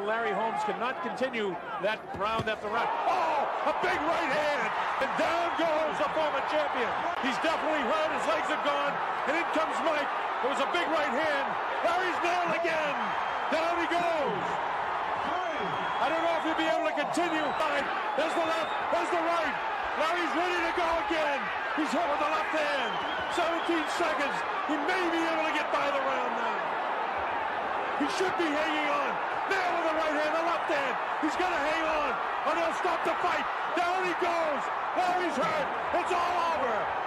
Larry Holmes cannot continue that round after round. Oh, a big right hand, and down goes the former champion. He's definitely hurt, his legs are gone, and in comes Mike. It was a big right hand. Larry's nailed again. Down he goes. I don't know if he'll be able to continue. There's the left, there's the right. Larry's ready to go again. He's hit with the left hand. 17 seconds. He may be able to get by the round now. He should be hanging on. Nail with the right hand, the left hand. He's got to hang on, or they'll stop the fight. Down he goes. Larry's hurt. It's all over.